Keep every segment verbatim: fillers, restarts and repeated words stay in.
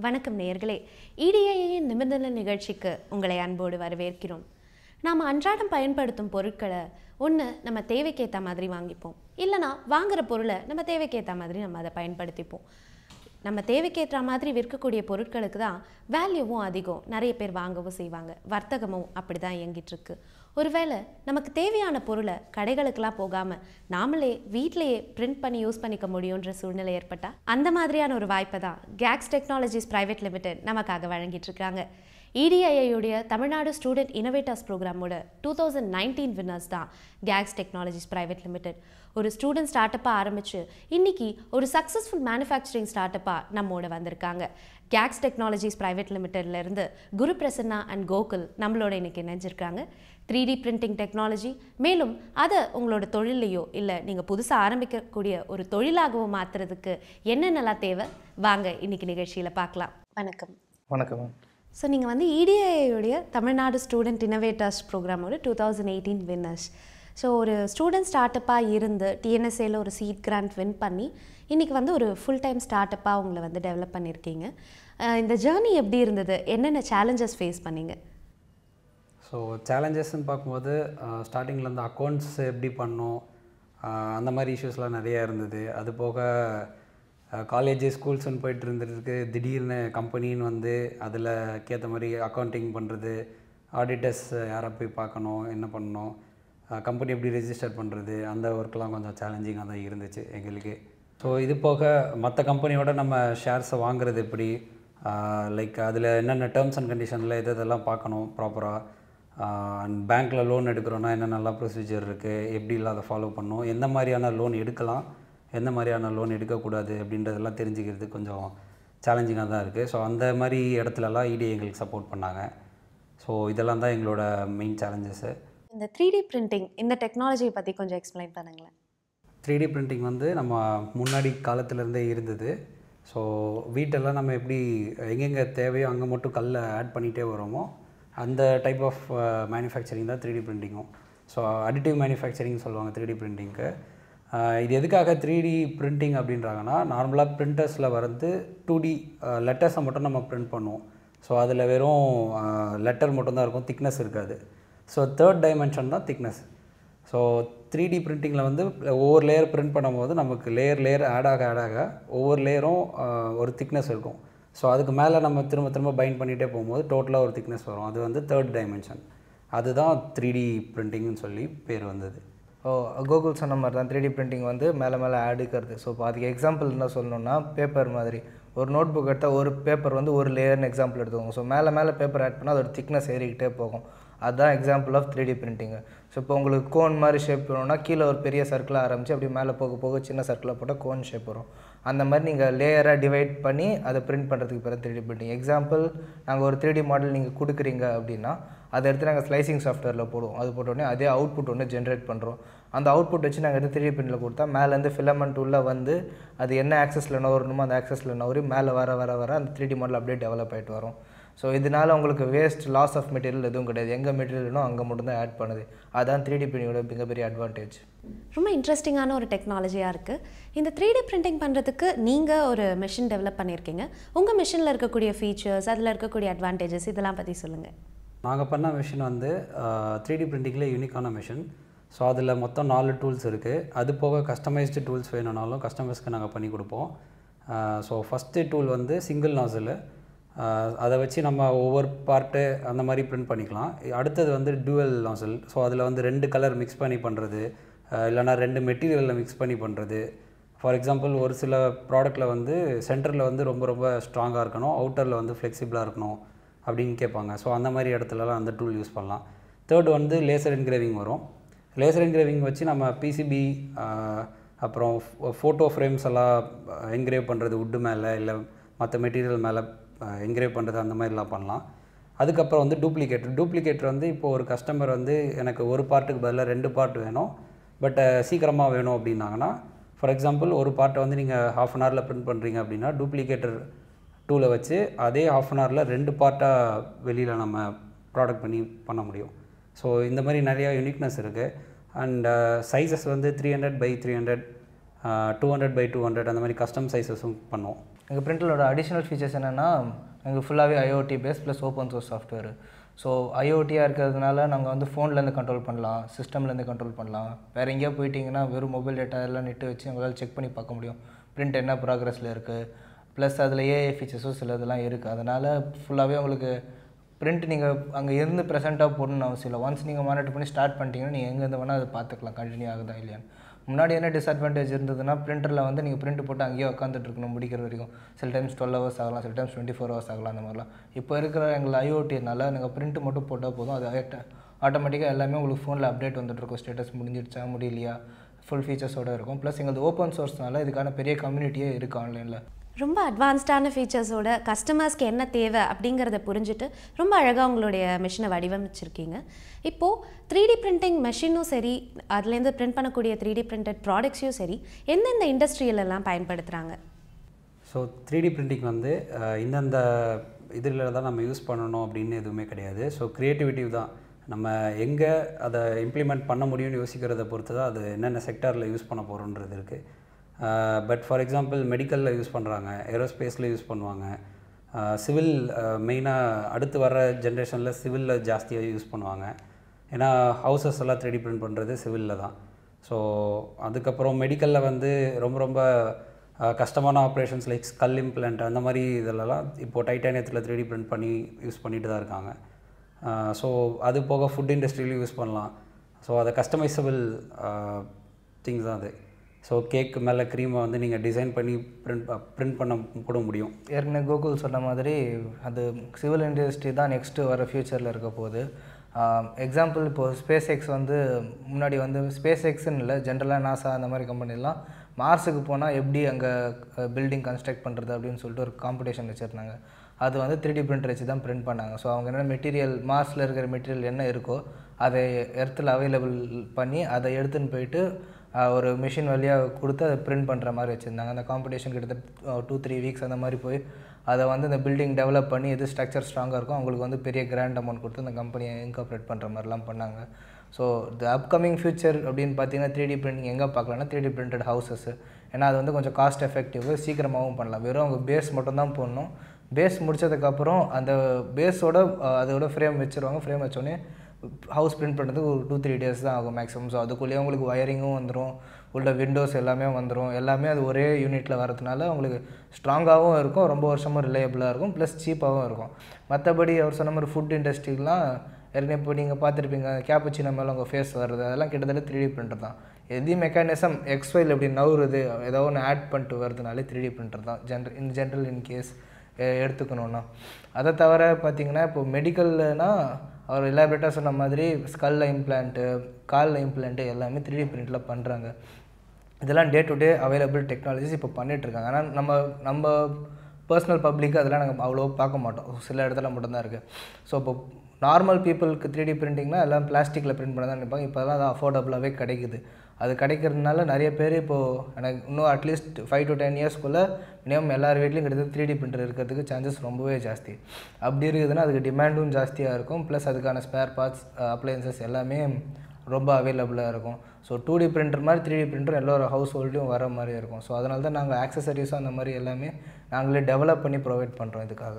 வணக்கம் நேயர்களே, ஈடிஐயின் நிமிர்ந்த நில் நிகழ்ச்சிக்கு உங்களை அன்போடு வரவேற்கிறோம். நாம் அன்றாடம் பயன்படுத்தும் பொருட்களை ஒன்று நம்ம தேவைக்கேற்ற மாதிரி வாங்கிப்போம், இல்லைனா வாங்குகிற பொருளை நம்ம தேவைக்கேற்ற மாதிரி நம்ம அதை பயன்படுத்திப்போம். நம்ம தேவைக்கேற்ற மாதிரி விற்கக்கூடிய பொருட்களுக்கு தான் வேல்யூவும் அதிகம், நிறைய பேர் வாங்கவும் செய்வாங்க. வர்த்தகமும் அப்படி தான் இயங்கிட்டுருக்கு. ஒருவேளை நமக்கு தேவையான பொருளை கடைகளுக்கெல்லாம் போகாமல் நாமளே வீட்டிலையே பிரிண்ட் பண்ணி யூஸ் பண்ணிக்க முடியுன்ற சூழ்நிலை ஏற்பட்டால் அந்த மாதிரியான ஒரு வாய்ப்பை தான் கேக்ஸ் டெக்னாலஜிஸ் பிரைவேட் லிமிடெட் நமக்காக வழங்கிட்டு இருக்காங்க. ஈடிஐஐயுடைய தமிழ்நாடு ஸ்டூடெண்ட் இனோவேட்டர்ஸ் ப்ரோக்ராமோட டூ தௌசண்ட் நைன்டீன் வின்னர்ஸ் தான் கேக்ஸ் டெக்னாலஜிஸ் பிரைவேட் லிமிடெட். ஒரு ஸ்டூடெண்ட் ஸ்டார்ட் அப்பாக ஆரம்பித்து இன்னைக்கு ஒரு சக்ஸஸ்ஃபுல் மேனுஃபேக்சரிங் ஸ்டார்ட் அப்பாக நம்மோட வந்திருக்காங்க. கேக்ஸ் டெக்னாலஜிஸ் பிரைவேட் லிமிடெட்லேருந்து குரு பிரசன்னா அண்ட் கோகுல் நம்மளோட இன்னைக்கு இணைஞ்சிருக்காங்க. த்ரீ டி பிரிண்டிங் டெக்னாலஜி, மேலும் அதை உங்களோட தொழிலையோ இல்லை நீங்கள் புதுசாக ஆரம்பிக்கக்கூடிய ஒரு தொழிலாகவோ மாற்றுறதுக்கு என்னென்னலாம் தேவை வாங்க இன்னைக்கு நிகழ்ச்சியில் பார்க்கலாம். வணக்கம். வணக்கம். ஸோ நீங்கள் வந்து இடிஐஐயுடைய தமிழ்நாடு ஸ்டூடெண்ட் இனோவேட்டர்ஸ் ப்ரோக்ராமோட two thousand eighteen winners. So ஒரு ஸ்டூடெண்ட் ஸ்டார்ட் அப்பாக இருந்து டிஎன்எஸ்ஏல ஒரு சீட் கிராண்ட் வின் பண்ணி இன்றைக்கி வந்து ஒரு ஃபுல் டைம் ஸ்டார்ட் அப்பாக உங்களை வந்து டெவலப் பண்ணியிருக்கீங்க. இந்த ஜேர்னி எப்படி இருந்தது? என்னென்ன சேலஞ்சஸ் ஃபேஸ் பண்ணீங்க? ஸோ சேலஞ்சஸ்ன்னு பார்க்கும்போது ஸ்டார்டிங்கில் இந்த அக்கௌண்ட்ஸ் எப்படி பண்ணோம், அந்த மாதிரி இஷ்யூஸ்லாம் நிறையா இருந்தது. அது போக காலேஜ் ஸ்கூல்ஸ்ன்னு போயிட்டு இருந்துருக்கு, திடீர்னு கம்பெனின்னு வந்து அதில் கேற்ற மாதிரி அக்கௌண்டிங் பண்ணுறது, ஆடிட்டர்ஸ் யாரை போய் பார்க்கணும், என்ன பண்ணணும், கம்பெனி எப்படி ரெஜிஸ்டர் பண்ணுறது, அந்த ஒர்க்கெலாம் கொஞ்சம் சேலஞ்சிங்காக தான் இருந்துச்சு எங்களுக்கு. ஸோ இது போக மற்ற கம்பெனியோட நம்ம ஷேர்ஸை வாங்குறது எப்படி, லைக் அதில் என்னென்ன டேர்ம்ஸ் அண்ட் கண்டிஷனில் எது இதெல்லாம் பார்க்கணும் ப்ராப்பராக, அண்ட் பேங்க்கில் லோன் எடுக்கிறோன்னா என்னென்னலாம் ப்ரொசீஜர் இருக்குது, எப்படிலாம் அதை ஃபாலோ பண்ணணும், எந்த மாதிரியான லோன் எடுக்கலாம், எந்த மாதிரியான லோன் எடுக்கக்கூடாது அப்படின்றதெல்லாம் தெரிஞ்சுக்கிறது கொஞ்சம் சேலஞ்சிங்காக தான் இருக்குது. ஸோ அந்த மாதிரி இடத்துலலாம் இடி எங்களுக்கு சப்போர்ட் பண்ணாங்க. ஸோ இதெல்லாம் தான் எங்களோட மெயின் சேலஞ்சஸ்ஸு. இந்த த்ரீ டி பிரிண்டிங் இந்த டெக்னாலஜியை பற்றி கொஞ்சம் எக்ஸ்பிளைன் பண்ணுங்களேன். த்ரீ டி பிரிண்டிங் வந்து நம்ம முன்னாடி காலத்துலேருந்தே இருந்தது. ஸோ வீட்டெல்லாம் நம்ம எப்படி எங்கெங்கே தேவையோ அங்கே மட்டும் கல்லை ஆட் பண்ணிகிட்டே வரோமோ அந்த டைப் ஆஃப் மேனுஃபேக்சரிங் தான் த்ரீ டி பிரிண்டிங்கும். ஸோ அடிட்டிவ் மேனுஃபேக்சரிங் சொல்லுவாங்க த்ரீ டி பிரிண்டிங்க்கு. இது எதுக்காக த்ரீ டி பிரிண்டிங் அப்படின்றாங்கன்னா, நார்மலாக பிரிண்டர்ஸில் வந்து டூ டி லெட்டர்ஸை மட்டும் நம்ம பிரிண்ட் பண்ணுவோம். ஸோ அதில் வெறும் லெட்டர் மட்டும்தான் இருக்கும், திக்னஸ் இருக்காது. ஸோ தேர்ட் டைமென்ஷன் தான் திக்னஸ். ஸோ த்ரீ டி பிரிண்டிங்கில் வந்து ஒவ்வொரு லேயர் பிரிண்ட் பண்ணும்போது நமக்கு லேயர் லேயர் ஆட் ஆக ஆட் ஆக ஒவ்வொரு லேயரும் ஒரு திக்னஸ் இருக்கும். ஸோ அதுக்கு மேலே நம்ம திரும்ப திரும்ப பைண்ட் பண்ணிகிட்டே போகும்போது டோட்டலாக ஒரு திக்னஸ் வரும். அது வந்து தேர்ட் டைமென்ஷன். அதுதான் த்ரீ டி பிரிண்டிங்னு சொல்லி பேர் வந்தது. ஓ, கோகுல் சொன்ன மாதிரி தான் த்ரீ டி பிரிண்டிங் வந்து மேலே மேலே ஆடுக்கிறது. ஸோ இப்போ அதுக்கு எக்ஸாம்பிள் என்ன சொல்லணுன்னா, பேப்பர் மாதிரி ஒரு நோட் புக் எடுத்தால் ஒரு பேப்பர் வந்து ஒரு லேயர்னு எக்ஸாம்பிள் எடுத்துக்கோங்க. ஸோ மேலே மேலே பேப்பர் ஆட் பண்ணால் அதோட திக்னஸ் ஏறிக்கிட்டே போகும். அதுதான் example of three D printing. So இப்போ உங்களுக்கு கோன் மாதிரி ஷேப் வேணும்னா கீழே ஒரு பெரிய சர்க்கிளாக ஆரம்பித்து அப்படி மேலே போக போக சின்ன சர்க்கிளாக போட்டால் கோன் ஷேப் வரும். அந்த மாதிரி நீங்கள் லேயராக டிவைட் பண்ணி அதை பிரிண்ட் பண்ணுறதுக்கு பேர் த்ரீ டி பிரிண்டிங். எக்ஸாம்பிள், நாங்கள் ஒரு த்ரீ டி மாடல் நீங்கள் கொடுக்குறீங்க அப்படின்னா அதை எடுத்து நாங்கள் ஸ்லைசிங் சாஃப்ட்வேரில் போடுவோம். அது போட்டோடனே அதே அவுட்புட் ஒன்று ஜென்ரேட் பண்ணுறோம். அந்த அவுட்புட் வச்சு நாங்கள் எடுத்து த்ரீ டி பிரிண்டில் கொடுத்தா மேலேருந்து ஃபிலமெண்ட் உள்ளே வந்து அது என்ன ஆக்சஸில் நவரணுமோ அந்த ஆக்சஸில் நவரி மேலே வர வர வர அந்த த்ரீ டி மாடல் அப்படியே டெவலப் ஆகிட்டு வரும். ஸோ இதனால் உங்களுக்கு வேஸ்ட் லாஸ் ஆஃப் மெட்டீரியல் எதுவும் கிடையாது. எங்கே மெட்டீரியல்னோ அங்கே மட்டும்தான் ஆட் பண்ணுது. அதுதான் த்ரீ டி பிரிண்டிங்கோட மிகப்பெரிய அட்வான்டேஜ். ரொம்ப இன்ட்ரெஸ்டிங்கான ஒரு டெக்னாலஜியாக இருக்குது. இந்த த்ரீ டி பிரிண்டிங் பண்ணுறதுக்கு நீங்கள் ஒரு மிஷின் டெவலப் பண்ணியிருக்கீங்க. உங்கள் மிஷினில் இருக்கக்கூடிய ஃபீச்சர்ஸ், அதில் இருக்கக்கூடிய அட்வான்டேஜஸ் இதெல்லாம் பற்றி சொல்லுங்கள். நாங்கள் பண்ண மிஷின் வந்து த்ரீ டி பிரிண்டிங்கில் யூனிக்கான மிஷின். ஸோ அதில் மொத்தம் நாலு டூல்ஸ் இருக்குது. அது போக கஸ்டமைஸ்டு டூல்ஸ் வேணும்னாலும் கஸ்டமர்ஸ்க்கு நாங்கள் பண்ணி கொடுப்போம். ஸோ ஃபஸ்ட்டு டூல் வந்து சிங்கிள் நாசில், அதை வச்சு நம்ம ஒவ்வொரு பார்ட்டு அந்த மாதிரி பிரிண்ட் பண்ணிக்கலாம். அடுத்தது வந்து டூவல் நாசில். ஸோ அதில் வந்து ரெண்டு கலர் மிக்ஸ் பண்ணி பண்ணுறது, இல்லைனா ரெண்டு மெட்டீரியலில் மிக்ஸ் பண்ணி பண்ணுறது. ஃபார் எக்ஸாம்பிள், ஒரு சில ப்ராடக்ட்டில் வந்து சென்டரில் வந்து ரொம்ப ரொம்ப ஸ்ட்ராங்காக இருக்கணும், அவுட்டரில் வந்து ஃப்ளெக்சிபிளாக இருக்கணும் அப்படின்னு கேட்பாங்க. ஸோ அந்த மாதிரி இடத்துலலாம் அந்த டூல் யூஸ் பண்ணலாம். தேர்ட் வந்து லேசர் என்கிரேவிங் வரும். லேசர் என்கிரேவிங் வச்சு நம்ம பிசிபி அப்புறம் ஃபோட்டோ ஃப்ரேம்ஸ் எல்லாம் என்கிரேவ் பண்ணுறது, உட்டு மேலே இல்லை மற்ற மெட்டீரியல் மேலே என்கிரேவ் பண்ணுறது, அந்த மாதிரிலாம் பண்ணலாம். அதுக்கப்புறம் வந்து டூப்ளிகேட்டர். டூப்ளிகேட்டர் வந்து இப்போது ஒரு கஸ்டமர் வந்து எனக்கு ஒரு பார்ட்டுக்கு பதிலாக ரெண்டு பார்ட் வேணும், பட் சீக்கிரமாக வேணும் அப்படின்னாங்கன்னா, ஃபார் எக்ஸாம்பிள் ஒரு பார்ட்டை வந்து நீங்கள் ஹாஃப் அன் ஹவரில் பிரிண்ட் பண்ணுறீங்க அப்படின்னா டூப்ளிகேட்டர் டூலை வச்சு அதே ஹாஃப் அன் ஹவரில் ரெண்டு பார்ட்டாக வெளியில் நம்ம ப்ராடக்ட் பண்ணி பண்ண முடியும். ஸோ இந்த மாதிரி நிறையா யூனிக்னஸ் இருக்குது. அண்ட் சைஸஸ் வந்து three hundred by three hundred two hundred by two hundred அந்த மாதிரி கஸ்டம் சைஸஸும் பண்ணுவோம். எங்கள் பிரிண்டரோட அடிஷ்னல் ஃபீச்சர்ஸ் என்னென்னா எங்களுக்கு ஃபுல்லாகவே IOT base plus open source software. So ஐஓடியாக இருக்கிறதுனால நாங்கள் வந்து ஃபோன்லேருந்து கண்ட்ரோல் பண்ணலாம், சிஸ்டம்லேருந்து கண்ட்ரோல் பண்ணலாம். வேறு எங்கேயா போயிட்டிங்கன்னா வெறும் மொபைல் டேட்டா எல்லாம் நெட்டு வச்சு உங்களால் செக் பண்ணி பார்க்க முடியும் பிரிண்ட் என்ன ப்ராக்ரஸில் இருக்குது. ப்ளஸ் அதில் ஏஐ ஃபீச்சர்ஸும் சில இதெல்லாம் இருக்குது. அதனால் ஃபுல்லாகவே உங்களுக்கு பிரிண்ட் நீங்கள் அங்கே இருந்து ப்ரெசென்ட்டாக போடணும்னு அவசியம் இல்லை. ஒன்ஸ் நீங்கள் மானிட்டர் பண்ணி ஸ்டார்ட் பண்ணிட்டீங்கன்னா நீங்கள் எங்கேருந்து வேணால் அதை பார்த்துக்கலாம் கண்டினியூ ஆகுதா இல்லையான்னு. முன்னாடி என்ன டிஸ்அட்வான்டேஜ் இருந்ததுன்னா பிரிண்டரில் வந்து நீங்கள் பிரிண்ட் போட்டு அங்கேயே உட்காந்துட்டு இருக்கணும் முடிக்கிற வரைக்கும். சில டைம்ஸ் டுவெல் ஹவர்ஸ் ஆகலாம், சில டைம்ஸ் டுவெண்ட்டி ஃபோர் ஹவர்ஸ் ஆகலாம். அந்த மாதிரிலாம் இப்போ இருக்கிற எங்கள் ஐஓடினால நீங்கள் பிரிண்ட் மட்டும் போட்டால் போதும், அது ஆட்டோமேட்டிக்காக எல்லாமே உங்களுக்கு ஃபோனில் அப்டேட் வந்துட்டுருக்கும். ஸ்டேட்டஸ் முடிஞ்சிடுச்சா முடியலையா ஃபுல் ஃபீச்சர்ஸோடு இருக்கும். ப்ளஸ் எங்களுக்கு ஓப்பன் சோர்ஸ்னால இதுக்கான பெரிய கம்யூனிட்டியே இருக்குது ஆன்லைனில். ரொம்ப அட்வான்ஸ்டான ஃபீச்சர்ஸோட கஸ்டமர்ஸ்க்கு என்ன தேவை அப்படிங்கிறத புரிஞ்சுட்டு ரொம்ப அழகாக உங்களுடைய மிஷினை வடிவமைச்சிருக்கீங்க. இப்போது த்ரீ டி பிரிண்டிங் மெஷினும் சரி, அதுலேருந்து பிரிண்ட் பண்ணக்கூடிய த்ரீ டி பிரிண்டட் ப்ராடக்ட்ஸையும் சரி, எந்தெந்த இண்டஸ்ட்ரியிலெல்லாம் பயன்படுத்துகிறாங்க? ஸோ த்ரீ டி பிரிண்டிங் வந்து இந்தந்த இதில் தான் நம்ம யூஸ் பண்ணணும் அப்படின்னு எதுவுமே கிடையாது. ஸோ க்ரியேட்டிவிட்டிவ் தான். நம்ம எங்கே அதை இம்ப்ளிமெண்ட் பண்ண முடியும்னு யோசிக்கிறத பொறுத்து தான் அது என்னென்ன செக்டாரில் யூஸ் பண்ண போகிறோன்றது இருக்குது. பட் ஃபார் எக்ஸாம்பிள் மெடிக்கலில் யூஸ் பண்ணுறாங்க, ஏரோஸ்பேஸில் யூஸ் பண்ணுவாங்க, சிவில் மெயினாக அடுத்து வர ஜென்ரேஷனில் சிவிலில் ஜாஸ்தியாக யூஸ் பண்ணுவாங்க. ஏன்னா ஹவுசஸ் எல்லாம் த்ரீ டி பிரிண்ட் பண்ணுறது சிவிலில் தான். ஸோ அதுக்கப்புறம் மெடிக்கலில் வந்து ரொம்ப ரொம்ப கஷ்டமான ஆப்ரேஷன்ஸ் லைக் ஸ்கல் இம்ப்ளான்ட் அந்த மாதிரி இதிலலாம் இப்போது டைட்டானியத்தில் த்ரீ டி பிரிண்ட் பண்ணி யூஸ் பண்ணிட்டு தான் இருக்காங்க. ஸோ அது போக ஃபுட் இண்டஸ்ட்ரியிலையும் யூஸ் பண்ணலாம். ஸோ அதை கஸ்டமைசபிள் திங்ஸ் தான் அது. ஸோ கேக்கு மேலே க்ரீமை வந்து நீங்கள் டிசைன் பண்ணி பிரிண்ட் பிரிண்ட் பண்ண கூட முடியும். ஏற்கனவே கோகுல் சொன்ன மாதிரி அது சிவில் இண்டஸ்ட்ரி தான் நெக்ஸ்ட்டு வர ஃப்யூச்சரில் இருக்க போகுது. எக்ஸாம்பிள் இப்போது ஸ்பேஸ் எக்ஸ் வந்து முன்னாடி வந்து ஸ்பேஸ் எக்ஸ்ன்னு இல்லை, ஜென்ரலாக நாசா அந்த மாதிரி கம்பெனிலாம் மார்ஸுக்கு போனால் எப்படி அங்கே பில்டிங் கன்ஸ்ட்ரக்ட் பண்ணுறது அப்படின்னு சொல்லிட்டு ஒரு காம்படிஷன் வச்சுருந்தாங்க. அது வந்து த்ரீ டி பிரிண்டர் வச்சு தான் பிரிண்ட் பண்ணாங்க. ஸோ அவங்க என்ன மெட்டீரியல் மார்ஸில் இருக்கிற மெட்டீரியல் என்ன இருக்கோ அதை எர்த்தில் அவைலபிள் பண்ணி அதை எடுத்துன்னு போயிட்டு ஒரு மிஷின் வழியாக கொடுத்து அதை பிரிண்ட் பண்ணுற மாதிரி வச்சுருந்தாங்க. அந்த காம்படிஷன் கிட்டத்தட்ட டூ த்ரீ வீக்ஸ் அந்த மாதிரி போய் அதை வந்து இந்த பில்டிங் டெவலப் பண்ணி எது ஸ்ட்ரக்சர் ஸ்ட்ராங்காக இருக்கும் அவங்களுக்கு வந்து பெரிய கிராண்ட் அமௌண்ட் கொடுத்து அந்த கம்பெனியை இன்கார்பரேட் பண்ணுற மாதிரிலாம் பண்ணாங்க. ஸோ த அப்கமிங் ஃபியூச்சர் அப்படின்னு பார்த்தீங்கன்னா த்ரீ டி பிரிண்டிங் எங்கே பார்க்கலாம்னா த்ரீ டி பிரிண்டட் ஹவுசஸ். ஏன்னா அது வந்து கொஞ்சம் காஸ்ட் எஃபெக்டிவ், சீக்கிரமாகவும் பண்ணலாம். வெறும் அவங்க பேஸ் மட்டும் தான் போடணும். பேஸ் முடித்ததுக்கப்புறம் அந்த பேஸோட அதோட ஃப்ரேம் வச்சுருவாங்க. ஃப்ரேம் வச்சோடனே ஹவுஸ் பிரிண்ட் பண்ணுறதுக்கு ஒரு டூ த்ரீ டேஸ் தான் ஆகும் மேக்ஸிமம். ஸோ அதுக்குள்ளேயே உங்களுக்கு ஒயரிங்கும் வந்துடும், உள்ள விண்டோஸ் எல்லாமே வந்துடும். எல்லாமே அது ஒரே யூனிட்டில் வரதுனால உங்களுக்கு ஸ்ட்ராங்காகவும் இருக்கும், ரொம்ப வருஷமும் ரிலையபிளாக இருக்கும், ப்ளஸ் சீப்பாகவும் இருக்கும். மற்றபடி அவர் சொன்ன மாதிரி ஃபுட் இண்டஸ்ட்ரிலாம் ஏற்கனவே இப்போ நீங்கள் பார்த்துருப்பீங்க கேப்புச்சினோ மேலே உங்கள் ஃபேஸ் வருது, அதெல்லாம் கிட்டத்தட்ட த்ரீ டி பிரிண்டர் தான். எது மெக்கானிசம் எக்ஸ்வைல் எப்படி நவுறுது ஏதோ ஒன்று ஆட் பண்ணிட்டு வருதுனாலே த்ரீ டி பிரிண்டர் தான் general in general in case எடுத்துக்கணுன்னா. அதை தவிர பார்த்திங்கன்னா இப்போ மெடிக்கல்னால் அவர் எலாபரேட்டாக சொன்ன மாதிரி ஸ்கல்ல இம்ப்ளான்ட்டு, காலில் இம்ப்ளான்ட்டு எல்லாமே த்ரீ டி பிரிண்டில் பண்ணுறாங்க. இதெல்லாம் day to day available technologies இப்போ பண்ணிகிட்ருக்காங்க. ஆனால் நம்ம நம்ம பர்சனல் பப்ளிக்கு அதெல்லாம் நாங்கள் அவ்வளோ பார்க்க மாட்டோம், சில இடத்துல மட்டும்தான் இருக்குது. ஸோ இப்போ நார்மல் பீப்புளுக்கு த்ரீ டி பிரிண்டிங்னா எல்லாம் பிளாஸ்டிக்கில் பிரிண்ட் பண்ண தான் நினைப்பாங்க. இப்போ தான் அது அஃபோர்டபுளாகவே கிடைக்குது. அது கிடைக்கிறதுனால நிறைய பேர் இப்போது எனக்கு இன்னும் அட்லீஸ்ட் ஃபைவ் டு டென் இயர்ஸ்க்குள்ளே மினிமம் எல்லார் வீட்லையும் கிட்டத்தட்ட த்ரீ டி பிரிண்டர் இருக்கிறதுக்கு சான்சஸ் ரொம்பவே ஜாஸ்தி. அப்படி இருக்குதுன்னா அதுக்கு டிமாண்டும் ஜாஸ்தியாக இருக்கும், ப்ளஸ் அதுக்கான ஸ்பேர் பார்ட்ஸ் அப்ளையன்சஸ் எல்லாமே ரொம்ப அவைலபிளாக இருக்கும். ஸோ டூ டி பிரிண்டர் மாதிரி த்ரீ டி பிரிண்டர் எல்லோரும் ஹவுஸ் ஹோல்டையும் வர மாதிரி இருக்கும். ஸோ அதனால தான் நாங்கள் ஆக்சசரிஸும் அந்த மாதிரி எல்லாமே நாங்களே டெவலப் பண்ணி ப்ரொவைட் பண்ணுறோம் இதுக்காக.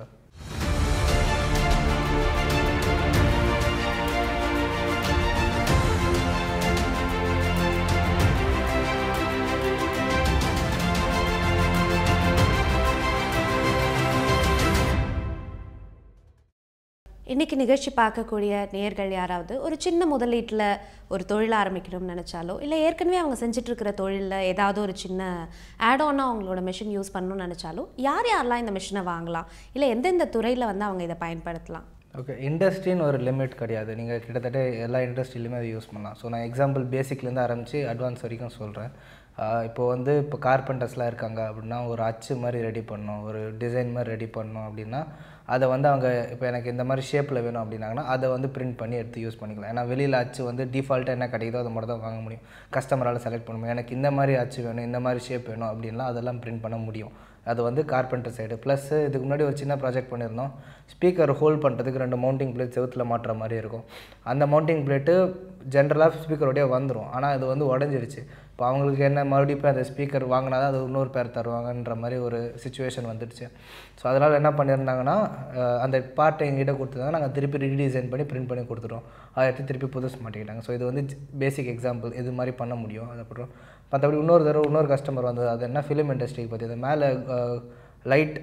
இன்றைக்கி நிகழ்ச்சி பார்க்கக்கூடிய நேயர்கள் யாராவது ஒரு சின்ன முதலீட்டில் ஒரு தொழில் ஆரம்பிக்கணும்னு நினச்சாலோ, இல்லை ஏற்கனவே அவங்க செஞ்சிட்ருக்கிற தொழிலில் ஏதாவது ஒரு சின்ன ஆட்-ஆனாக அவங்களோட மிஷின் யூஸ் பண்ணணும்னு நினச்சாலும் யார் யாரெல்லாம் இந்த மிஷினை வாங்கலாம், இல்லை எந்தெந்த துறையில் வந்து அவங்க இதை பயன்படுத்தலாம்? ஓகே, இண்டஸ்ட்ரின்னு ஒரு லிமிட் கிடையாது. நீங்கள் கிட்டத்தட்ட எல்லா இண்டஸ்ட்ரியிலுமே அதை யூஸ் பண்ணலாம். ஸோ நான் எக்ஸாம்பிள் பேசிக்லேருந்து ஆரம்பித்து அட்வான்ஸ் வரைக்கும் சொல்கிறேன். இப்போது வந்து இப்போ கார்பெண்டர்ஸ்லாம் இருக்காங்க அப்படின்னா ஒரு அச்சு மாதிரி ரெடி பண்ணணும், ஒரு டிசைன் மாதிரி ரெடி பண்ணணும் அப்படின்னா அதை வந்து அவங்க இப்போ எனக்கு இந்த மாதிரி ஷேப்பில் வேணும் அப்படின்னாங்கன்னா அதை வந்து பிரிண்ட் பண்ணி எடுத்து யூஸ் பண்ணிக்கலாம். ஏன்னா வெளியில் அச்சு வந்து டிஃபால்ட்டாக என்ன கிடைக்குதோ அதை மட்டும் தான் வாங்க முடியும், கஸ்டமரால் செலக்ட் பண்ண முடியும். எனக்கு இந்த மாதிரி அச்சு வேணும், இந்த மாதிரி ஷேப் வேணும் அப்படின்லாம் அதெல்லாம் பிரிண்ட் பண்ண முடியும். அது வந்து கார்பெண்டர் சைடு. ப்ளஸ் இதுக்கு முன்னாடி ஒரு சின்ன ப்ராஜெக்ட் பண்ணியிருந்தோம். ஸ்பீக்கர் ஹோல்ட் பண்ணுறதுக்கு ரெண்டு மவுண்டிங் பிளேட் செவுத்தில் மாட்டுற மாதிரி இருக்கும். அந்த மவுண்டிங் பிளேட்டு ஜென்ரலாக ஸ்பீக்கரோடய வந்துடும். ஆனால் அது வந்து உடஞ்சிடுச்சு. இப்போ அவங்களுக்கு என்ன மறுபடியும் இப்போ அந்த ஸ்பீக்கர் வாங்கினா தான் அது இன்னொரு பேர் தருவாங்கன்ற மாதிரி ஒரு சுச்சுவேஷன் வந்துடுச்சு. ஸோ அதனால் என்ன பண்ணியிருந்தாங்கன்னா அந்த பார்ட்டை எங்கிட்ட கொடுத்துருந்தாங்க. நாங்கள் திருப்பி ரீடிசைன் பண்ணி பிரிண்ட் பண்ணி கொடுத்துட்டோம். அதை எடுத்து திருப்பி புதுசு மாட்டிக்கிட்டாங்க. ஸோ இது வந்து பேசிக் எக்ஸாம்பிள், இது மாதிரி பண்ண முடியும். அதுக்கப்புறம் மற்றபடி இன்னொரு தடவை இன்னொரு கஸ்டமர் வந்து அது என்ன ஃபிலிம் இண்டஸ்ட்ரிக்கு பற்றி அது மேலே லைட்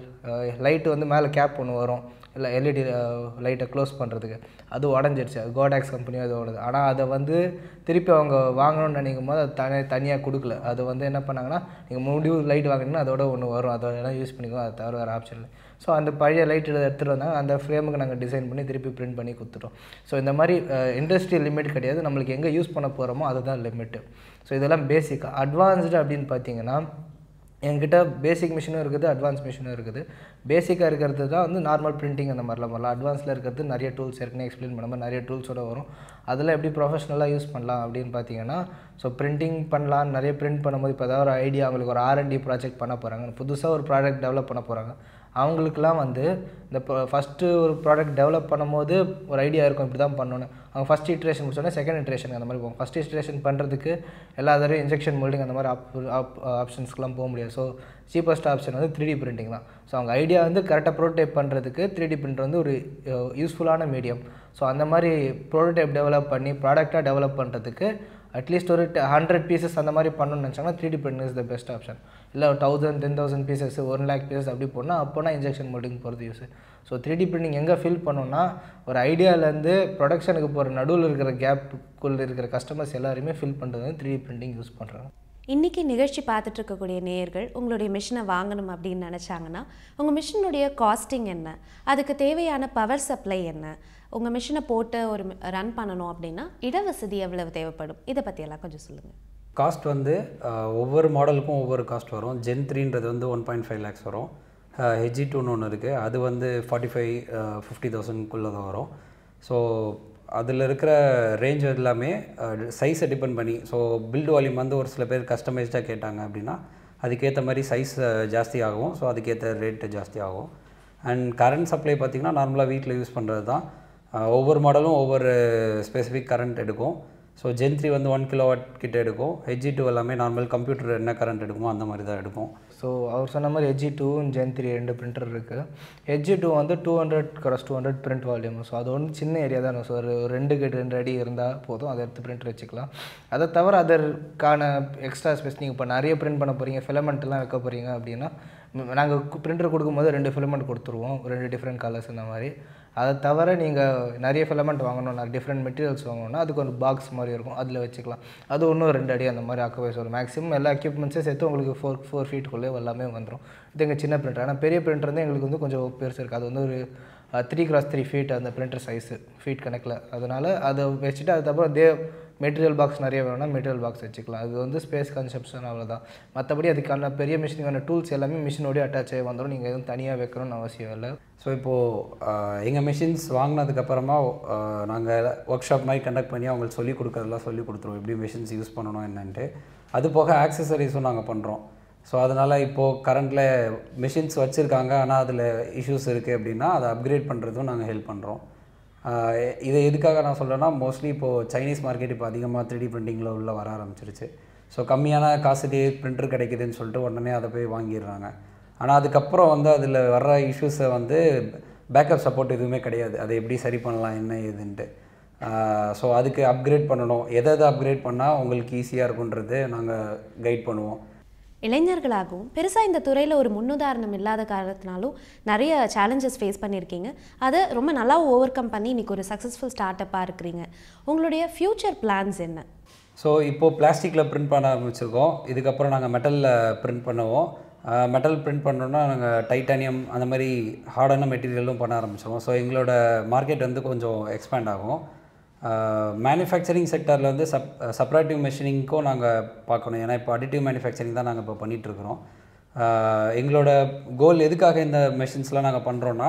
லைட்டு வந்து மேலே கேப் ஒன்று வரும் இல்லை எல்இடி லைட்டை க்ளோஸ் பண்ணுறதுக்கு, அது உடஞ்சிருச்சு. அது கோடாக்ஸ் கம்பெனியும் அது ஓடுது. ஆனால் அதை வந்து திருப்பி அவங்க வாங்கணும்னு நினைக்கும் போது அது தனி தனியாக கொடுக்கல. அது வந்து என்ன பண்ணாங்கன்னா நீங்கள் முடிவு லைட் வாங்கினீங்கன்னா அதோட ஒன்று வரும், அதோட எல்லாம் யூஸ் பண்ணிக்குவோம், அதை தவிர வேறு ஆப்ஷன் இல்லை. ஸோ அந்த பழைய லைட் எடுத்துகிட்டு வந்தாங்க. அந்த ஃப்ரேமுக்கு நாங்கள் டிசைன் பண்ணி திருப்பி பிரிண்ட் பண்ணி கொடுத்துட்டோம். ஸோ இந்த மாதிரி இண்டஸ்ட்ரி லிமிட் கிடையாது, நம்மளுக்கு எங்கே யூஸ் பண்ண போகிறோமோ அதுதான் லிமிட்டு. ஸோ இதெல்லாம் பேசிக்காக. அட்வான்ஸ்டு அப்படின்னு பார்த்தீங்கன்னா என்கிட்ட பேசிக் மிஷினும் இருக்குது, அட்வான்ஸ் மிஷினும் இருக்குது. பேசிக்காக இருக்கிறது தான் வந்து நார்மல் பிரிண்டிங் அந்த மாதிரிலாம் வரலாம். அட்வான்ஸில் இருக்கிறது நிறைய டூல்ஸ் ஏற்கனவே எக்ஸ்பிளைன் பண்ண மாதிரி நிறைய டூல்ஸோடு வரும். அதில் எப்படி ப்ரொஃபஷ்னலாக யூஸ் பண்ணலாம் அப்படின்னு பார்த்தீங்கன்னா, ஸோ பிரிண்டிங் பண்ணலாம். நிறைய பிரிண்ட் பண்ணும்போது இப்போ ஏதாவது ஒரு ஐடியா அவங்களுக்கு ஒரு ஆர்என்டி ப்ராஜெக்ட் பண்ண போகிறாங்க, புதுசாக ஒரு ப்ராடக்ட் டெவலப் பண்ண போகிறாங்க. அவங்களுக்குலாம் வந்து இந்த ஃபஸ்ட்டு ஒரு ப்ராடக்ட் டெவலப் பண்ணும்போது ஒரு ஐடியா இருக்கும், இப்படி தான் பண்ணணும். அவங்க ஃபஸ்ட் இட்ரேஷன் முடிச்சோடனே செகண்ட் இட்ரேஷன் அந்த மாதிரி போகும். ஃபஸ்ட் இட்ரேஷன் பண்ணுறதுக்கு எல்லா தடவையும் இன்ஜெக்ஷன் மோல்டிங் அந்த மாதிரி ஆப் ஆப் ஆப்ஷன்ஸ்க்குலாம் போக முடியாது. ஸோ சீப்பஸ்ட் ஆப்ஷன் வந்து த்ரீ டி பிரிண்டிங் தான். ஸோ அவங்க ஐடியா வந்து கரெக்டாக ப்ரோட்டோடைப் பண்ணுறதுக்கு த்ரீ டி பிரிண்டர் வந்து ஒரு யூஸ்ஃபுல்லான மீடியம். ஸோ அந்த மாதிரி ப்ரோட்டோடைப் டெவலப் பண்ணி ப்ராடக்டாக டெவலப் பண்ணுறதுக்கு அட்லீஸ்ட் ஒரு ஹண்ட்ரட் பீசஸ் அந்த மாதிரி பண்ணணும்னு நினச்சாங்கன்னா three D printing is the best option. இல்லை ஒரு thousand ten thousand pieces one lakh pieces அப்படி போனால் அப்போனா இன்ஜெக்ஷன் மோல்டிங் போகிறது use. So three D printing எங்கே ஃபில் பண்ணோன்னா ஒரு ஐடியாவிலேருந்து ப்ரொடக்ஷனுக்கு போகிற நடுவில் இருக்கிற கேப்புக்குள்ளே இருக்கிற கஸ்டமர்ஸ் எல்லாருமே ஃபில் பண்ணுறது வந்து த்ரீ டி பிரிண்டிங் யூஸ் பண்ணுறாங்க. இன்றைக்கி நிகழ்ச்சி பார்த்துட்டு இருக்கக்கூடிய நேயர்கள் உங்களுடைய மிஷினை வாங்கணும் அப்படின்னு நினச்சாங்கன்னா உங்கள் மிஷினுடைய காஸ்டிங் என்ன, அதுக்கு தேவையான பவர் சப்ளை என்ன, உங்கள் மிஷினை போட்டு ஒரு ரன் பண்ணணும் அப்படின்னா இடவசதி எவ்வளவு தேவைப்படும், இதை பற்றியெல்லாம் கொஞ்சம் சொல்லுங்கள். காஸ்ட் வந்து ஒவ்வொரு மாடலுக்கும் ஒவ்வொரு காஸ்ட் வரும். ஜென் த்ரீன்றது வந்து ஒன் பாயிண்ட் ஃபைவ் லேக்ஸ் வரும். ஹெச்ஜி டூன்னு ஒன்று இருக்குது, அது வந்து ஃபார்ட்டி ஃபைவ் ஃபிஃப்டி தௌசண்ட்குள்ளே தான் வரும். ஸோ அதில் இருக்கிற ரேஞ்ச் எல்லாமே சைஸை டிபெண்ட் பண்ணி, ஸோ பில்டு வால்யூம் வந்து ஒரு சில பேர் கஸ்டமைஸ்டாக கேட்டாங்க அப்படின்னா அதுக்கேற்ற மாதிரி சைஸ் ஜாஸ்தி ஆகும். ஸோ அதுக்கேற்ற ரேட்டு ஜாஸ்தி ஆகும். அண்ட் கரண்ட் சப்ளை பார்த்திங்கன்னா நார்மலாக வீட்டில் யூஸ் பண்ணுறது தான். ஒவ்வொரு மாடலும் ஒவ்வொரு ஸ்பெசிஃபிக் கரண்ட் எடுக்கும். ஸோ ஜென் த்ரீ வந்து ஒன் கிலோ வாட் கிட்ட எடுக்கும். ஹெச்ஜி டூ எல்லாமே நார்மல் கம்ப்யூட்டர் என்ன கரண்ட் எடுக்குமோ அந்த மாதிரி தான் எடுக்கும். ஸோ அவர் சொன்ன மாதிரி ஹெச்ஜி டூ ஜென் த்ரீ ரெண்டு பிரிண்டர் இருக்குது. ஹெச்ஜி டூ வந்து two hundred cross two hundred print volume. So அது ஒன்று சின்ன ஏரியா தான். ஸோ ஒரு ரெண்டு கட்டு ரெண்டு அடி இருந்தால் போதும், அதை எடுத்து பிரிண்டர் வச்சுக்கலாம். அதை தவிர அதற்கான எக்ஸ்ட்ரா ஸ்பேஸ் நீங்கள் இப்போ நிறைய பிரிண்ட் பண்ண போகிறீங்க, ஃபிலமெண்ட்லாம் வைக்க போகிறீங்க அப்படின்னா நாங்கள் பிரிண்டர் கொடுக்கும்போது ரெண்டு ஃபிலமெண்ட் கொடுத்துருவோம், ரெண்டு டிஃப்ரெண்ட் கலர்ஸ் இந்த மாதிரி. அதை தவிர நீங்கள் நிறைய ஃபிலமெண்ட் வாங்கணும், நிறைய டிஃப்ரெண்ட் மெட்டீரியல்ஸ் வாங்கணும்னா அதுக்கு ஒரு பாக்ஸ் மாதிரி இருக்கும், அதில் வச்சுக்கலாம். அது இன்னும் ரெண்டு அடி அந்த மாதிரி ஆக்கவே சொல்லும். மேக்ஸிமம் எல்லா எக்யூப்மெண்ட்ஸும் சேர்த்து உங்களுக்கு ஃபோர் ஃபோர் ஃபீட்டுக்குள்ளே எல்லாமே வந்துடும். இது எங்கள் சின்ன பிரிண்டர். ஆனால் பெரிய பிரிண்டர் வந்து எங்களுக்கு வந்து கொஞ்சம் பெருசு இருக்குது. அது வந்து ஒரு த்ரீ கிராஸ் த்ரீ ஃபீட் அந்த பிரிண்டர் சைஸு ஃபீட் கணக்கில். அதனால் அதை வச்சுட்டு அதுக்கப்புறம் தே மெட்டீரியல் பாக்ஸ் நிறைய வேணும்னா மெட்டீரியல் பாக்ஸ் வச்சுக்கலாம். அது வந்து ஸ்பேஸ் கன்செப்ஷன் அவ்வளோதான். மற்றபடி அதுக்கான பெரிய மிஷினுக்கான டூல்ஸ் எல்லாமே மிஷினோடய அட்டாச் ஆகி வந்துடும். நீங்கள் எதுவும் தனியாக வைக்கணும்னு அவசியம் இல்லை. ஸோ இப்போது எங்கள் மிஷின்ஸ் வாங்கினதுக்கப்புறமா நாங்கள் ஒர்க் ஷாப் மாதிரி கண்டக்ட் பண்ணி அவங்களுக்கு சொல்லிக் கொடுக்குறதெல்லாம் சொல்லி கொடுத்துருவோம், எப்படி மிஷின்ஸ் யூஸ் பண்ணணும் என்னன்ட்டு. அது போக ஆக்சசரிஸும் நாங்கள் பண்ணுறோம். ஸோ அதனால் இப்போது கரண்டில் மிஷின்ஸ் வச்சுருக்காங்க ஆனால் அதில் இஷ்யூஸ் இருக்குது அப்படின்னா அதை அப்கிரேட் பண்ணுறதும் நாங்கள் ஹெல்ப் பண்ணுறோம். இதை எதுக்காக நான் சொல்கிறேன்னா, மோஸ்ட்லி இப்போது சைனீஸ் மார்க்கெட் இப்போ அதிகமாக த்ரீ டி பிரிண்டிங்கில் உள்ள வர ஆரம்பிச்சிருச்சு. ஸோ கம்மியான காசுக்கு பிரிண்டர் கிடைக்குதுன்னு சொல்லிட்டு உடனே அதை போய் வாங்கிடுறாங்க. ஆனால் அதுக்கப்புறம் வந்து அதில் வர்ற இஷ்யூஸை வந்து பேக்கப் சப்போர்ட் எதுவுமே கிடையாது, அதை எப்படி சரி பண்ணலாம் என்ன ஏதுன்ட்டு. ஸோ அதுக்கு அப்கிரேட் பண்ணணும், எதை எதை அப்கிரேட் பண்ணால் உங்களுக்கு ஈஸியாக இருக்குன்றது நாங்கள் கைட் பண்ணுவோம். இளைஞர்களாகவும் பெருசாக இந்த துறையில் ஒரு முன்னுதாரணம் இல்லாத காரணத்தினாலும் நிறைய சேலஞ்சஸ் ஃபேஸ் பண்ணியிருக்கீங்க. அதை ரொம்ப நல்லா ஓவர் கம் பண்ணி இன்றைக்கி ஒரு சக்ஸஸ்ஃபுல் ஸ்டார்ட் அப்பாக இருக்கிறீங்க. உங்களுடைய ஃப்யூச்சர் பிளான்ஸ் என்ன? ஸோ இப்போது பிளாஸ்டிக்கில் பிரிண்ட் பண்ண ஆரம்பிச்சிருக்கோம். இதுக்கப்புறம் நாங்கள் மெட்டலில் பிரிண்ட் பண்ணுவோம். மெட்டல் பிரிண்ட் பண்ணோன்னா நாங்கள் டைட்டானியம் அந்த மாதிரி ஹார்டான மெட்டீரியலும் பண்ண ஆரம்பிச்சிருவோம். ஸோ எங்களோட மார்க்கெட் வந்து கொஞ்சம் எக்ஸ்பேண்ட் ஆகும். மேனுஃபேக்சரிங் செக்டரில் வந்து சப் செப்பரேட்டிவ் மெஷினிங்க்கும் நாங்கள் பார்க்கணும். ஏன்னா இப்போ அடிட்டிவ் மேனுஃபேக்சரிங் தான் நாங்கள் இப்போ பண்ணிகிட்ருக்குறோம். எங்களோட கோல் எதுக்காக இந்த மெஷின்ஸ்லாம் நாங்கள் பண்ணுறோன்னா,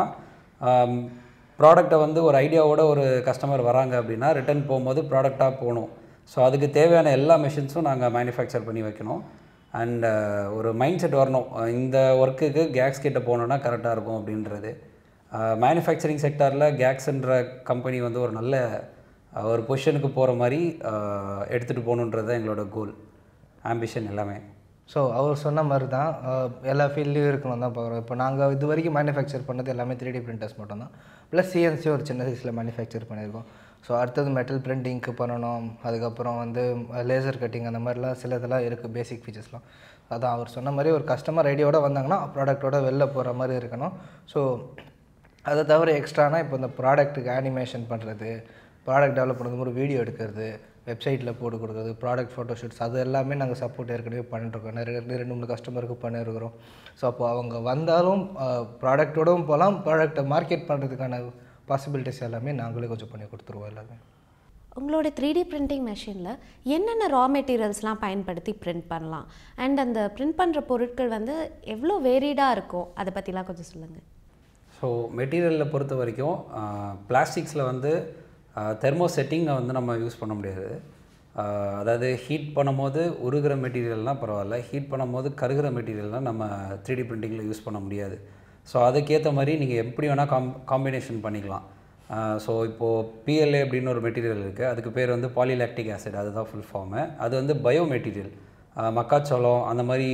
ப்ராடக்டை வந்து ஒரு ஐடியாவோட ஒரு கஸ்டமர் வராங்க அப்படின்னா ரிட்டர்ன் போகும்போது ப்ராடக்டாக போகணும். ஸோ அதுக்கு தேவையான எல்லா மெஷின்ஸும் நாங்கள் மேனுஃபேக்சர் பண்ணி வைக்கணும். அண்ட் ஒரு மைண்ட் செட் வரணும், இந்த ஒர்க்குக்கு கேக்ஸ் கிட்ட போனோன்னா கரெக்டாக இருக்கும் அப்படின்றது. மேனுஃபேக்சரிங் செக்டாரில் கேக்ஸ்ன்ற கம்பெனி வந்து ஒரு நல்ல ஒரு பொசிஷனுக்கு போகிற மாதிரி எடுத்துகிட்டு போகணுன்றது தான் எங்களோட கோல், ஆம்பிஷன் எல்லாமே. ஸோ அவர் சொன்ன மாதிரி தான் எல்லா ஃபீல்ட்லேயும் இருக்கணும் தான் பார்க்குறோம். இப்போ நாங்கள் இது வரைக்கும் மேனுஃபேக்சர் பண்ணது எல்லாமே த்ரீ டி பிரிண்டர்ஸ் மட்டும் தான், ப்ளஸ் சிஎன்சி ஒரு சின்ன சைஸில் மேனுஃபேக்சர் பண்ணியிருக்கோம். ஸோ அடுத்தது மெட்டல் பிரிண்டிங்க்கு பண்ணணும், அதுக்கப்புறம் வந்து லேசர் கட்டிங் அந்த மாதிரிலாம் சில இதெல்லாம் இருக்குது, பேசிக் ஃபீச்சர்ஸ்லாம். அதான் அவர் சொன்ன மாதிரி ஒரு கஸ்டமர் ஐடியோட வந்தாங்கன்னா ப்ராடக்ட்டோட வெளில போகிற மாதிரி இருக்கணும். ஸோ அதை தவிர எக்ஸ்ட்ரானா இப்போ இந்த ப்ராடக்ட்டுக்கு ஆனிமேஷன் பண்ணுறது, ப்ராடக்ட் டெவலப் பண்ணுறது, ஒரு வீடியோ எடுக்கிறது, வெப்சைட்டில் போட்டு கொடுக்குறது, ப்ராடக்ட் ஃபோட்டோஷூட்ஸ், அது எல்லாமே நாங்கள் சப்போர்ட் ஏற்கனவே பண்ணிட்டுருக்கோம். நிறைய ரெண்டு மூணு கஸ்டமருக்கு பண்ணியிருக்கிறோம். ஸோ அப்போ அவங்க வந்தாலும் ப்ராடக்டோடவும் போகலாம், ப்ராடக்டை மார்க்கெட் பண்ணுறதுக்கான பாசிபிலிட்டிஸ் எல்லாமே நாங்களே கொஞ்சம் பண்ணி கொடுத்துருவோம் எல்லாமே. உங்களோட த்ரீ டி பிரிண்டிங் மெஷினில் என்னென்ன ரா மெட்டீரியல்ஸ்லாம் பயன்படுத்தி பிரிண்ட் பண்ணலாம், அண்ட் அந்த பிரிண்ட் பண்ணுற பொருட்கள் வந்து எவ்வளோ வேரிடாக இருக்கும், அதை பற்றிலாம் கொஞ்சம் சொல்லுங்கள். ஸோ மெட்டீரியலில் பொறுத்த வரைக்கும் பிளாஸ்டிக்ஸில் வந்து தெர்மோ செட்டிங்கை வந்து நம்ம யூஸ் பண்ண முடியாது. அதாவது ஹீட் பண்ணும்போது உருகிற மெட்டீரியல்னால் பரவாயில்ல, ஹீட் பண்ணும்போது கருகிற மெட்டீரியல்னால் நம்ம த்ரீ டி பிரிண்டிங்கில் யூஸ் பண்ண முடியாது. ஸோ அதுக்கேற்ற மாதிரி நீங்கள் எப்படி வேணால் காம் காம்பினேஷன் பண்ணிக்கலாம். ஸோ இப்போது பிஎல்ஏ அப்படின்னு ஒரு மெட்டீரியல் இருக்குது, அதுக்கு பேர் வந்து பாலிலாக்டிக் ஆசிட், அதுதான் ஃபுல் ஃபார்மு. அது வந்து பயோ மெட்டீரியல், மக்காச்சோளம் அந்த மாதிரி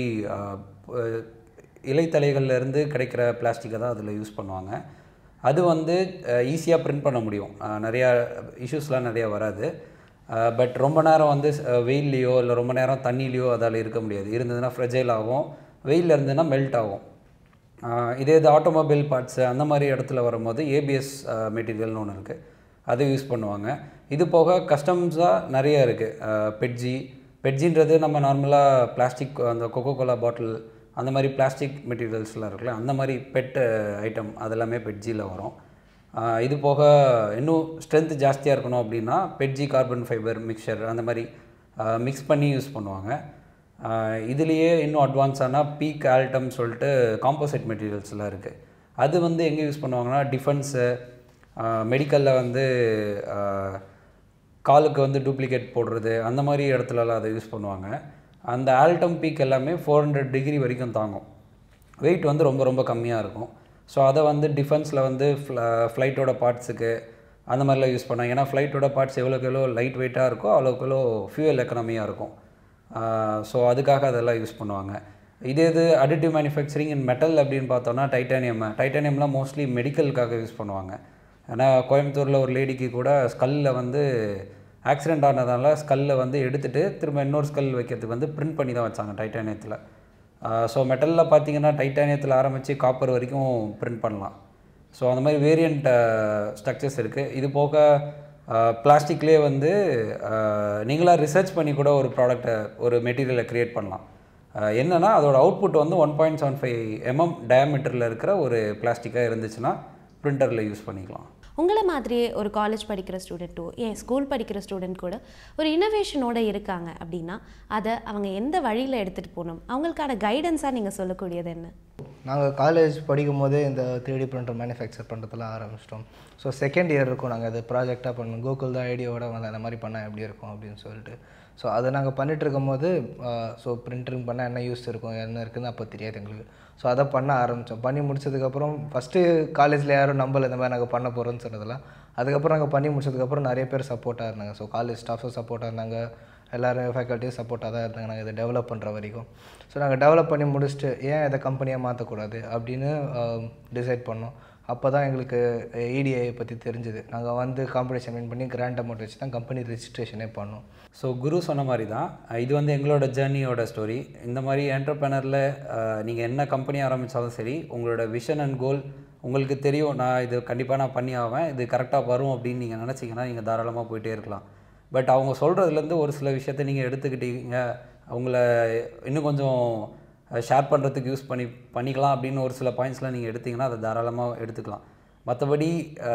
இலைத்தலைகள்லேருந்து கிடைக்கிற பிளாஸ்டிக்கை தான் அதில் யூஸ் பண்ணுவாங்க. அது வந்து ஈஸியாக பிரிண்ட் பண்ண முடியும், நிறையா இஷ்யூஸ்லாம் நிறையா வராது. பட் ரொம்ப நேரம் வந்து வெயில்லையோ இல்லை ரொம்ப நேரம் தண்ணியிலையோ அதால் இருக்க முடியாது, இருந்ததுன்னா ஃப்ரெஜைல் ஆகும், வெயிலில் இருந்ததுன்னா மெல்ட் ஆகும். இதே இது ஆட்டோமொபைல் பார்ட்ஸு அந்த மாதிரி இடத்துல வரும்போது ஏபிஎஸ் மெட்டீரியல்னு ஒன்று இருக்குது, அதை யூஸ் பண்ணுவாங்க. இது போக கஸ்டம்ஸாக நிறைய இருக்குது. பெட்ஜி பெட்ஜின்றது நம்ம நார்மலாக பிளாஸ்டிக் அந்த கொக்கோ கோலா பாட்டில் அந்த மாதிரி பிளாஸ்டிக் மெட்டீரியல்ஸ்லாம் இருக்குல்ல, அந்த மாதிரி பெட் ஐட்டம் அதெல்லாமே பெட்ஜியில் வரும். இது போக இன்னும் ஸ்ட்ரென்த் ஜாஸ்தியாக இருக்கணும் அப்படின்னா பெட்ஜி கார்பன் ஃபைபர் மிக்சர் அந்த மாதிரி மிக்ஸ் பண்ணி யூஸ் பண்ணுவாங்க. இதுலேயே இன்னும் அட்வான்ஸான பீக் ஆல்டம் சொல்லிட்டு காம்போசிட் மெட்டீரியல்ஸ்லாம் இருக்குது. அது வந்து எங்கே யூஸ் பண்ணுவாங்கன்னா டிஃபென்ஸு, மெடிக்கலில் வந்து காலுக்கு வந்து டூப்ளிகேட் போடுறது அந்த மாதிரி இடத்துலலாம் அதை யூஸ் பண்ணுவாங்க. அந்த ஆல்டம் பீக் எல்லாமே ஃபோர் ஹண்ட்ரட் டிகிரி வரைக்கும் தாங்கும், வெயிட் வந்து ரொம்ப ரொம்ப கம்மியாக இருக்கும். ஸோ அதை வந்து டிஃபென்ஸில் வந்து ஃப்ள ஃப்ளைட்டோட பார்ட்ஸுக்கு அந்த மாதிரிலாம் யூஸ் பண்ணாங்க. ஏன்னா ஃப்ளைட்டோட பார்ட்ஸ் எவ்வளோக்கு எவ்வளோ லைட் வெயிட்டாக இருக்கோ அவ்வளோக்கு எவ்வளோ ஃபியூவல் எக்கனாமியாக இருக்கும். ஸோ அதுக்காக அதெல்லாம் யூஸ் பண்ணுவாங்க. இதே இது அடிட்டிவ் மேனுஃபேக்சரிங் இன் மெட்டல் அப்படின்னு பார்த்தோன்னா டைட்டானியம் டைட்டானியம்லாம் மோஸ்ட்லி மெடிக்கலுக்காக யூஸ் பண்ணுவாங்க. ஏன்னா கோயம்புத்தூரில் ஒரு லேடிக்கு கூட ஸ்கல்லில் வந்து ஆக்சிடெண்ட் ஆனதால ஸ்கல்லில் வந்து எடுத்துகிட்டு திரும்ப இன்னொரு ஸ்கல் வைக்கிறதுக்கு வந்து பிரிண்ட் பண்ணி தான் வச்சாங்க டைட்டானியத்தில். ஸோ மெட்டலில் பார்த்தீங்கன்னா டைட்டானியத்தில் ஆரம்பித்து காப்பர் வரைக்கும் பிரிண்ட் பண்ணலாம். ஸோ அந்த மாதிரி வேரியண்ட் ஸ்ட்ரக்சர்ஸ் இருக்குது. இது போக பிளாஸ்டிக்லேயே வந்து நீங்களாக ரிசர்ச் பண்ணி கூட ஒரு ப்ராடக்டை ஒரு மெட்டீரியலை க்ரியேட் பண்ணலாம். என்னென்னா அதோட அவுட்புட் வந்து one point seven five mm டயாமீட்டரில் இருக்கிற ஒரு பிளாஸ்டிக்காக இருந்துச்சுன்னா பிரிண்டரில் யூஸ் பண்ணிக்கலாம். உங்களை மாதிரியே ஒரு காலேஜ் படிக்கிற ஸ்டூடெண்ட்டோ ஏன் ஸ்கூல் படிக்கிற ஸ்டூடெண்ட் கூட ஒரு இன்னோவேஷனோடு இருக்காங்க அப்படின்னா அதை அவங்க எந்த வழியில் எடுத்துகிட்டு போகணும், அவங்களுக்கான கைடன்ஸாக நீங்கள் சொல்லக்கூடியது என்ன? நாங்கள் காலேஜ் படிக்கும் போதே இந்த த்ரீ டி பிரிண்டர் மேனுஃபேக்சர் பண்ணுறதுலாம் ஆரம்பிச்சிட்டோம். ஸோ செகண்ட் இயர் இருக்கும், நாங்கள் அது ப்ராஜெக்டாக பண்ணணும், கூகுள் தான் ஐடியாவோட வந்து அந்த மாதிரி பண்ணால் எப்படி இருக்கும் அப்படின்னு சொல்லிட்டு. ஸோ அதை நாங்கள் பண்ணிகிட்டு இருக்கும்போது ஸோ பிரிண்டரிங் பண்ணால் என்ன யூஸ் இருக்கும் என்ன இருக்குதுன்னு அப்போ தெரியாது எங்களுக்கு. ஸோ அதை பண்ண ஆரம்பித்தோம். பண்ணி முடிச்சதுக்கப்புறம் ஃபஸ்ட்டு காலேஜில் யாரும் நம்பல இந்த மாதிரி நாங்கள் பண்ண போகிறோன்னு சொன்னதெல்லாம். அதுக்கப்புறம் நாங்கள் பண்ணி முடிச்சதுக்கப்புறம் நிறைய பேர் சப்போர்ட்டாக இருந்தாங்க. ஸோ காலேஜ் ஸ்டாஃப்ஸும் சப்போர்ட்டாக இருந்தாங்க, எல்லோரும் ஃபேக்கல்ட்டியும் சப்போர்ட்டாக தான் இருந்தாங்க நாங்கள் இதை டெவலப் பண்ணுற வரைக்கும். ஸோ நாங்கள் டெவலப் பண்ணி முடிச்சுட்டு ஏன் இதை கம்பெனியாக மாற்றக்கூடாது அப்படின்னு டிசைட் பண்ணோம். அப்போ தான் எங்களுக்கு இடிஐ பற்றி தெரிஞ்சுது. நாங்கள் வந்து காம்படிஷன் வின் பண்ணி கிராண்ட் அமௌண்ட் வச்சு தான் கம்பெனி ரிஜிஸ்ட்ரேஷனே பண்ணோம். ஸோ குரு சொன்ன மாதிரி தான் இது வந்து எங்களோட ஜேர்னியோட ஸ்டோரி. இந்த மாதிரி என்டர்ப்ரனரில் நீங்கள் என்ன கம்பெனி ஆரம்பித்தாலும் சரி, உங்களோட விஷன் அண்ட் கோல் உங்களுக்கு தெரியும், நான் இது கண்டிப்பாக நான் பண்ணி ஆவேன், இது கரெக்டாக வரும் அப்படின்னு நீங்கள் நினச்சிங்கன்னா நீங்கள் தாராளமாக போயிட்டே இருக்கலாம். பட் அவங்க சொல்கிறதுலேருந்து ஒரு சில விஷயத்தை நீங்கள் எடுத்துக்கிட்டீங்க, அவங்கள இன்னும் கொஞ்சம் ஷேர் பண்ணுறதுக்கு யூஸ் பண்ணி பண்ணிக்கலாம் அப்படின்னு ஒரு சில பாயிண்ட்ஸ்லாம் நீங்கள் எடுத்திங்கன்னா அதை தாராளமாக எடுத்துக்கலாம். மற்றபடி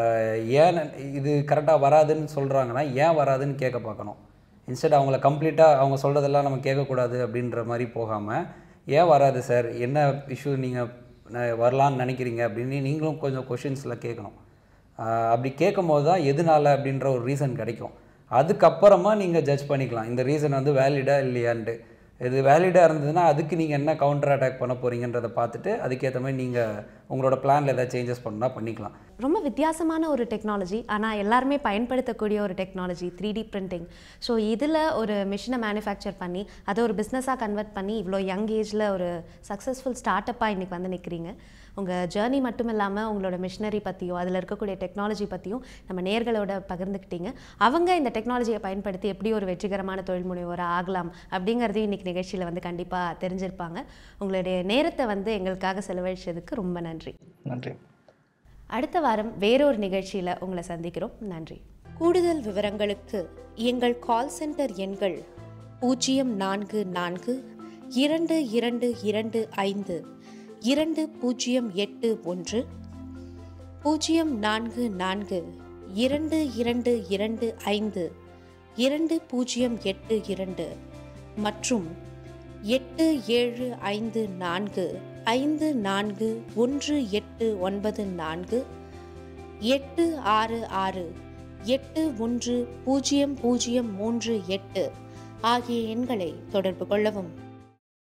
ஏன் இது கரெக்டாக வராதுன்னு சொல்கிறாங்கன்னா ஏன் வராதுன்னு கேட்க பார்க்கணும். இன்ஸ்டெட் அவங்கள கம்ப்ளீட்டாக அவங்க சொல்கிறதெல்லாம் நம்ம கேட்கக்கூடாது அப்படின்ற மாதிரி போகாமல் ஏன் வராது சார், என்ன இஷ்யூ நீங்கள் வரலான்னு நினைக்கிறீங்க அப்படின்னு நீங்களும் கொஞ்சம் கொஷின்ஸில் கேட்கணும். அப்படி கேட்கும் போது தான் எதனால அப்படின்ற ஒரு ரீசன் கிடைக்கும். அதுக்கப்புறமா நீங்கள் ஜட்ஜ் பண்ணிக்கலாம் இந்த ரீசன் வந்து வேலிடாக இல்லையான்ட்டு. இது வேலிடாக இருந்ததுன்னா அதுக்கு நீங்கள் என்ன கவுண்டர் அட்டாக் பண்ண போகிறீங்கன்றதை பார்த்துட்டு அதுக்கேற்ற மாதிரி நீங்கள் உங்களோட பிளானில் ஏதாவது சேஞ்சஸ் பண்ணால் பண்ணிக்கலாம். ரொம்ப வித்தியாசமான ஒரு டெக்னாலஜி, ஆனால் எல்லாருமே பயன்படுத்தக்கூடிய ஒரு technology three D printing. So இதில் ஒரு மிஷினை மேனுஃபேக்சர் பண்ணி அதை ஒரு பிஸ்னஸாக கன்வெர்ட் பண்ணி இவ்வளோ யங் ஏஜில் ஒரு சக்ஸஸ்ஃபுல் ஸ்டார்ட் அப்பாக இன்றைக்கி வந்து நிற்கிறீங்க. உங்கள் ஜேர்னி மட்டும் இல்லாமல் உங்களோட மிஷினரி பற்றியும் அதில் இருக்கக்கூடிய டெக்னாலஜி பற்றியும் நம்ம நேர்களோட பகிர்ந்துக்கிட்டீங்க. அவங்க இந்த டெக்னாலஜியை பயன்படுத்தி எப்படி ஒரு வெற்றிகரமான தொழில் முனைவோராக ஆகலாம் அப்படிங்கிறதையும் இன்றைக்கி நிகழ்ச்சியில் வந்து கண்டிப்பாக தெரிஞ்சிருப்பாங்க. உங்களுடைய நேரத்தை வந்து எங்களுக்காக செலவழிச்சதுக்கு ரொம்ப நன்றி. நன்றி. அடுத்த வாரம் வேறொரு நிகழ்ச்சியில் உங்களை சந்திக்கிறோம். நன்றி. கூடுதல் விவரங்களுக்கு எங்கள் கால் சென்டர் எண்கள் பூஜ்ஜியம் நான்கு நான்கு இரண்டு இரண்டு இரண்டு ஐந்து இரண்டு பூஜ்ஜியம் எட்டு ஒன்று, பூஜ்ஜியம் நான்கு நான்கு இரண்டு இரண்டு இரண்டு ஐந்து இரண்டு பூஜ்ஜியம் எட்டு இரண்டு மற்றும் எட்டு ஏழு ஐந்து நான்கு ஐந்து நான்கு ஒன்று எட்டு ஒன்பது நான்கு எட்டு ஆறு ஆறு எட்டு ஒன்று பூஜ்ஜியம் பூஜ்ஜியம் மூன்று எட்டு ஆகிய எண்களை தொடர்பு கொள்ளவும்.